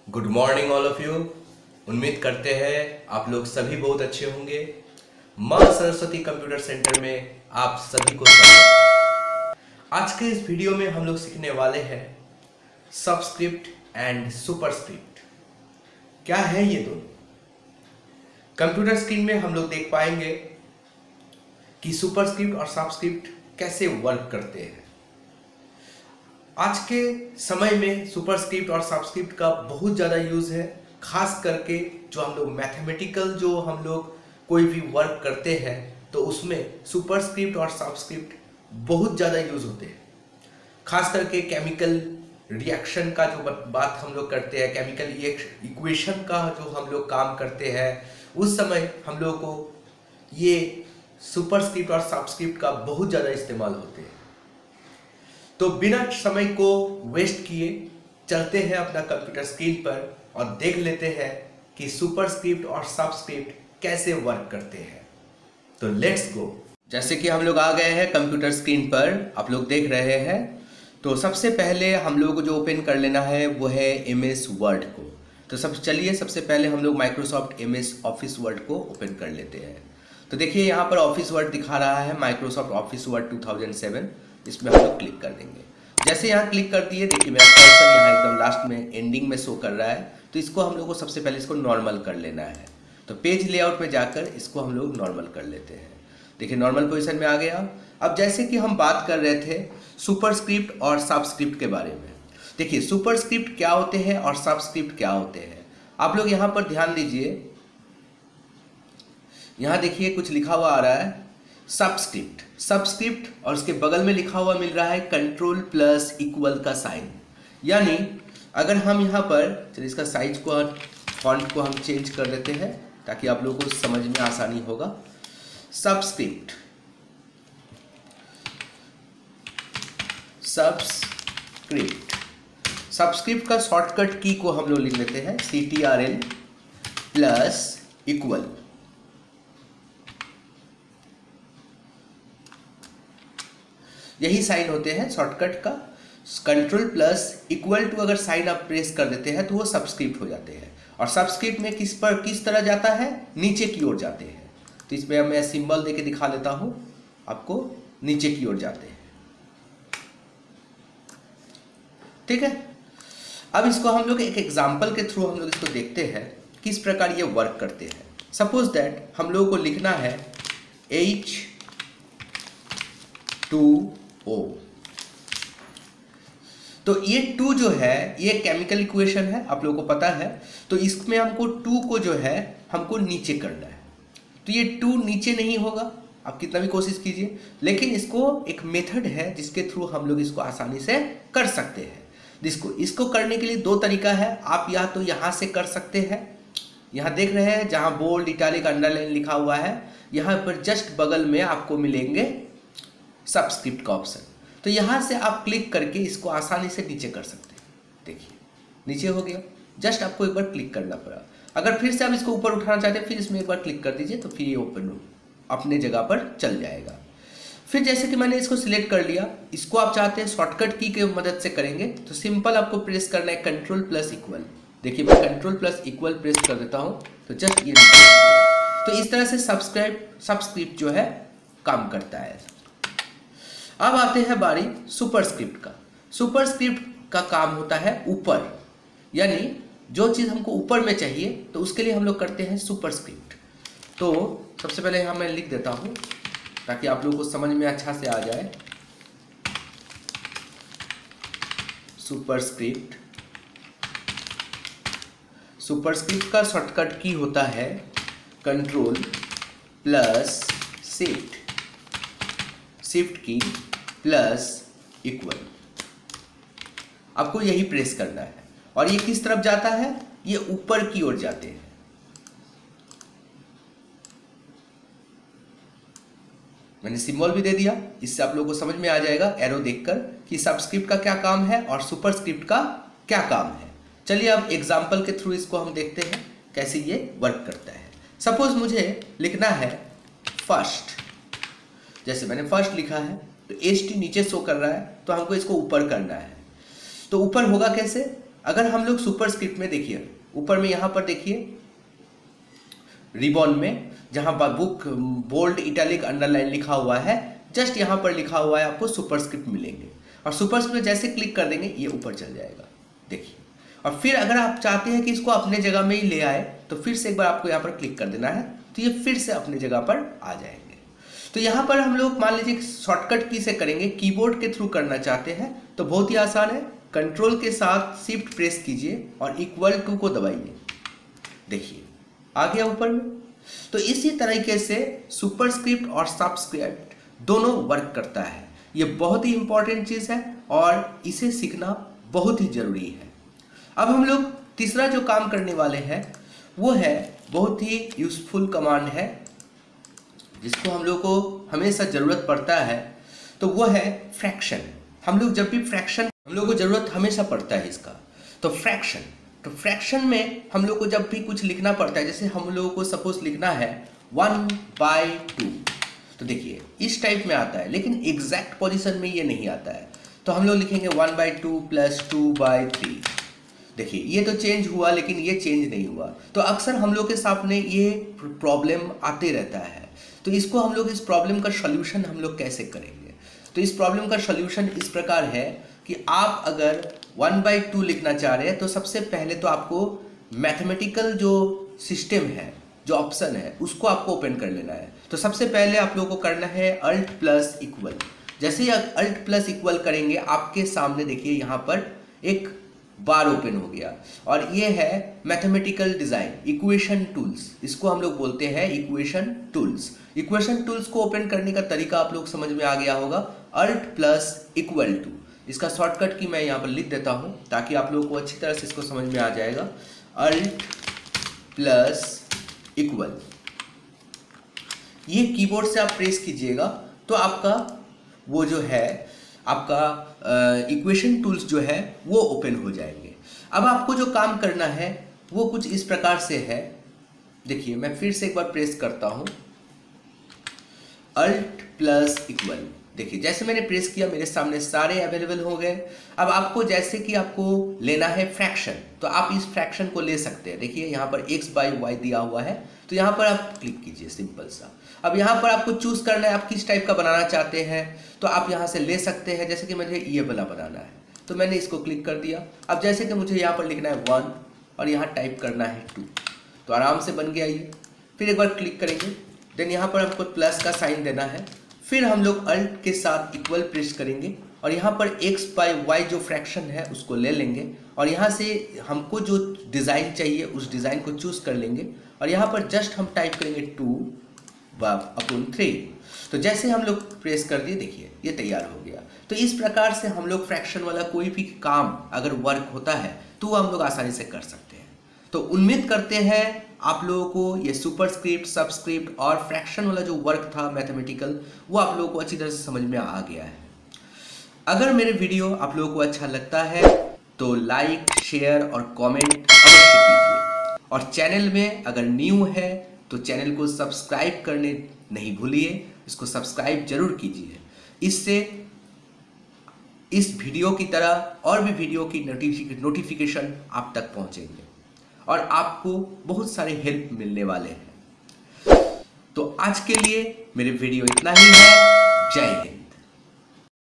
Good morning all of you. उम्मीद करते हैं आप लोग सभी बहुत अच्छे होंगे। मां सरस्वती कंप्यूटर सेंटर में आप सभी को स्वागत। आज के इस वीडियो में हम लोग सीखने वाले हैं सबस्क्रिप्ट एंड सुपरस्क्रिप्ट। क्या है ये दोनों? कंप्यूटर स्क्रीन में हम लोग देख पाएंगे कि सुपरस्क्रिप्ट और सबस्क्रिप्ट कैसे वर्क करते हैं। आज के समय में सुपरस्क्रिप्ट और सबस्क्रिप्ट का बहुत ज़्यादा यूज़ है, खास करके जो हम लोग मैथमेटिकल जो हम लोग कोई भी वर्क करते हैं तो उसमें सुपरस्क्रिप्ट और सबस्क्रिप्ट बहुत ज़्यादा यूज़ होते हैं। खास करके केमिकल रिएक्शन का जो बात हम लोग करते हैं, केमिकल इक्वेशन का जो हम लोग काम करते हैं, उस समय हम लोग को ये सुपरस्क्रिप्ट और सबस्क्रिप्ट का बहुत ज़्यादा इस्तेमाल होते हैं। तो बिना समय को वेस्ट किए चलते हैं अपना कंप्यूटर स्क्रीन पर और देख लेते हैं कि सुपरस्क्रिप्ट और सबस्क्रिप्ट कैसे वर्क करते हैं। तो लेट्स गो। जैसे कि हम लोग आ गए हैं कंप्यूटर स्क्रीन पर, आप लोग देख रहे हैं। तो सबसे पहले हम लोग को जो ओपन कर लेना है वो है एमएस वर्ड को। तो चलिए सबसे पहले हम लोग माइक्रोसॉफ्ट एमएस ऑफिस वर्ड को ओपन कर लेते हैं। तो देखिए यहाँ पर ऑफिस वर्ड दिखा रहा है, माइक्रोसॉफ्ट ऑफिस वर्ड 2007। इसमें हम लोग क्लिक कर देंगे। जैसे यहाँ क्लिक कर दिए, देखिए मेरा कर्सर यहाँ एकदम लास्ट में एंडिंग में शो कर रहा है। तो इसको हम लोग को सबसे पहले इसको नॉर्मल कर लेना है। तो पेज लेआउट में जाकर इसको हम लोग नॉर्मल कर लेते हैं। देखिए नॉर्मल पोजीशन में आ गया। अब जैसे कि हम बात कर रहे थे सुपरस्क्रिप्ट और सबस्क्रिप्ट के बारे में। देखिए सुपरस्क्रिप्ट क्या होते हैं और सबस्क्रिप्ट क्या होते हैं, आप लोग यहाँ पर ध्यान दीजिए। यहाँ देखिए कुछ लिखा हुआ आ रहा है सबस्क्रिप्ट और उसके बगल में लिखा हुआ मिल रहा है कंट्रोल प्लस इक्वल का साइन। यानी अगर हम यहाँ पर, चलिए इसका साइज को, फॉन्ट को हम चेंज कर देते हैं ताकि आप लोगों को समझ में आसानी होगा। सबस्क्रिप्ट का शॉर्टकट की को हम लोग लिख लेते हैं CTRL प्लस इक्वल। यही साइन होते हैं शॉर्टकट का। कंट्रोल प्लस इक्वल टू अगर साइन आप प्रेस कर देते हैं तो वो सबस्क्रिप्ट हो जाते हैं। और सबस्क्रिप्ट में किस तरह जाता है, नीचे की ओर जाते हैं। तो इसमें मैं सिंबल देके दिखा लेता हूं आपको, नीचे की ओर जाते हैं। ठीक है, अब इसको हम लोग एक एग्जाम्पल के थ्रू हम लोग इसको देखते हैं किस प्रकार ये वर्क करते हैं। सपोज दैट हम लोगों को लिखना है H2O। तो ये 2 जो है ये केमिकल इक्वेशन है, आप लोगों को पता है। तो इसमें हमको 2 को जो है हमको नीचे करना है। तो ये 2 नीचे नहीं होगा, आप कितना भी कोशिश कीजिए। लेकिन इसको एक मेथड है जिसके थ्रू हम लोग इसको आसानी से कर सकते हैं। इसको करने के लिए 2 तरीका है। आप या तो यहाँ से कर सकते हैं, यहाँ देख रहे हैं जहाँ बोल्ड इटालिक अंडरलाइन लिखा हुआ है, यहाँ पर जस्ट बगल में आपको मिलेंगे सबस्क्रिप्ट का ऑप्शन। तो यहाँ से आप क्लिक करके इसको आसानी से नीचे कर सकते हैं। देखिए नीचे हो गया, जस्ट आपको एक बार क्लिक करना पड़ा। अगर फिर से आप इसको ऊपर उठाना चाहते हैं फिर इसमें एक बार क्लिक कर दीजिए तो फिर ये ओपन अपने जगह पर चल जाएगा। फिर जैसे कि मैंने इसको सिलेक्ट कर लिया, इसको आप चाहते हैं शॉर्टकट की के मदद से करेंगे तो सिंपल आपको प्रेस करना है कंट्रोल प्लस इक्वल। देखिए मैं कंट्रोल प्लस इक्वल प्रेस कर देता हूँ तो जस्ट ये नीचे। तो इस तरह से सबस्क्रिप्ट जो है काम करता है। अब आते हैं बारी सुपरस्क्रिप्ट का। सुपरस्क्रिप्ट का काम होता है ऊपर, यानी जो चीज़ हमको ऊपर में चाहिए तो उसके लिए हम लोग करते हैं सुपरस्क्रिप्ट। तो सबसे पहले यहाँ मैं लिख देता हूँ ताकि आप लोगों को समझ में अच्छा से आ जाए। सुपरस्क्रिप्ट का शॉर्टकट की होता है control plus shift key plus equal. आपको यही प्रेस करना है। और ये किस तरफ जाता है, ये ऊपर की ओर जाते हैं। मैंने सिंबल भी दे दिया, इससे आप लोगों को समझ में आ जाएगा एरो देखकर कि सबस्क्रिप्ट का क्या काम है और सुपरस्क्रिप्ट का क्या काम है। चलिए अब एग्जाम्पल के थ्रू इसको हम देखते हैं कैसे ये वर्क करता है। सपोज मुझे लिखना है फर्स्ट, जैसे मैंने फर्स्ट लिखा है तो HT नीचे शो कर रहा है तो हमको इसको ऊपर करना है। तो ऊपर होगा कैसे, अगर हम लोग सुपरस्क्रिप्ट में देखिए, ऊपर में यहाँ पर देखिए रिबॉन में जहाँ बुक बोल्ड इटैलिक अंडरलाइन लिखा हुआ है, जस्ट यहाँ पर लिखा हुआ है आपको सुपरस्क्रिप्ट मिलेंगे, और सुपरस्क्रिप्ट में जैसे क्लिक कर देंगे ये ऊपर चल जाएगा, देखिए। और फिर अगर आप चाहते हैं कि इसको अपने जगह में ही ले आए तो फिर से एक बार आपको यहाँ पर क्लिक कर देना है, तो ये फिर से अपने जगह पर आ जाएंगे। तो यहाँ पर हम लोग मान लीजिए शॉर्टकट की से करेंगे, कीबोर्ड के थ्रू करना चाहते हैं तो बहुत ही आसान है, कंट्रोल के साथ शिफ्ट प्रेस कीजिए और इक्वल टू को दबाइए, देखिए आ गया ऊपर में। तो इसी तरीके से सुपरस्क्रिप्ट और सबस्क्रिप्ट दोनों वर्क करता है। ये बहुत ही इंपॉर्टेंट चीज़ है और इसे सीखना बहुत ही जरूरी है। अब हम लोग तीसरा जो काम करने वाले हैं वो है बहुत ही यूजफुल कमांड है, जिसको हम लोग को हमेशा ज़रूरत पड़ता है, तो वो है फ्रैक्शन। हम लोग जब भी फ्रैक्शन, हम लोग को ज़रूरत हमेशा पड़ता है इसका, तो फ्रैक्शन में हम लोग को जब भी कुछ लिखना पड़ता है, जैसे हम लोगों को सपोज लिखना है 1/2, तो देखिए इस टाइप में आता है, लेकिन एग्जैक्ट पोजीशन में ये नहीं आता है। तो हम लोग लिखेंगे 1/2 + 2/3, देखिए ये तो चेंज हुआ लेकिन ये चेंज नहीं हुआ। तो अक्सर हम लोग के सामने ये प्रॉब्लम आते रहता है, तो इसको हम लोग, इस प्रॉब्लम का सॉल्यूशन हम लोग कैसे करेंगे? तो इस प्रॉब्लम का सॉल्यूशन इस प्रकार है कि आप अगर 1/2 लिखना चाह रहे हैं तो सबसे पहले तो आपको मैथमेटिकल जो सिस्टम है, जो ऑप्शन है, उसको आपको ओपन कर लेना है। तो सबसे पहले आप लोगों को करना है Alt + इक्वल। जैसे ही Alt + इक्वल करेंगे आपके सामने देखिए यहाँ पर एक बार ओपन हो गया, और ये है मैथमेटिकल डिजाइन इक्वेशन टूल्स, इसको हम लोग बोलते हैं इक्वेशन टूल्स। इक्वेशन टूल्स को ओपन करने का तरीका आप लोग समझ में आ गया होगा, Alt + इक्वल टू। इसका शॉर्टकट की मैं यहाँ पर लिख देता हूँ ताकि आप लोगों को अच्छी तरह से इसको समझ में आ जाएगा। Alt + इक्वल, ये कीबोर्ड से आप प्रेस कीजिएगा तो आपका वो जो है आपका इक्वेशन टूल्स जो है वो ओपन हो जाएंगे। अब आपको जो काम करना है वो कुछ इस प्रकार से है, देखिए मैं फिर से एक बार प्रेस करता हूँ Alt + इक्वल, देखिए जैसे मैंने प्रेस किया मेरे सामने सारे अवेलेबल हो गए। अब आपको जैसे कि आपको लेना है फ्रैक्शन, तो आप इस फ्रैक्शन को ले सकते हैं, देखिए यहाँ पर x/y दिया हुआ है, तो यहाँ पर आप क्लिक कीजिए सिंपल सा। अब यहाँ पर आपको चूज करना है आप किस टाइप का बनाना चाहते हैं, तो आप यहाँ से ले सकते हैं। जैसे कि मुझे ये वाला बनाना है तो मैंने इसको क्लिक कर दिया। अब जैसे कि मुझे यहाँ पर लिखना है 1 और यहाँ टाइप करना है 2, तो आराम से बन गया ये। फिर एक बार क्लिक करेंगे, देन यहाँ पर हमको प्लस का साइन देना है, फिर हम लोग Alt के साथ इक्वल प्रेस करेंगे और यहाँ पर x/y जो फ्रैक्शन है उसको ले लेंगे और यहाँ से हमको जो डिज़ाइन चाहिए उस डिज़ाइन को चूज कर लेंगे और यहाँ पर जस्ट हम टाइप करेंगे 2/3। तो जैसे हम लोग प्रेस कर दिए, देखिए ये तैयार हो गया। तो इस प्रकार से हम लोग फ्रैक्शन वाला कोई भी काम अगर वर्क होता है तो वो हम लोग आसानी से कर सकते हैं। तो उम्मीद करते हैं आप लोगों को ये सुपरस्क्रिप्ट, सबस्क्रिप्ट और फ्रैक्शन वाला जो वर्क था मैथमेटिकल, वो आप लोगों को अच्छी तरह से समझ में आ गया है। अगर मेरे वीडियो आप लोगों को अच्छा लगता है तो लाइक, शेयर और कमेंट अवश्य कीजिए, और चैनल में अगर न्यू है तो चैनल को सब्सक्राइब करने नहीं भूलिए, इसको सब्सक्राइब जरूर कीजिए। इससे इस वीडियो की तरह और भी वीडियो की नोटिफिकेशन आप तक पहुंचेंगे और आपको बहुत सारे हेल्प मिलने वाले हैं। तो आज के लिए मेरे वीडियो इतना ही है। जय हिंद।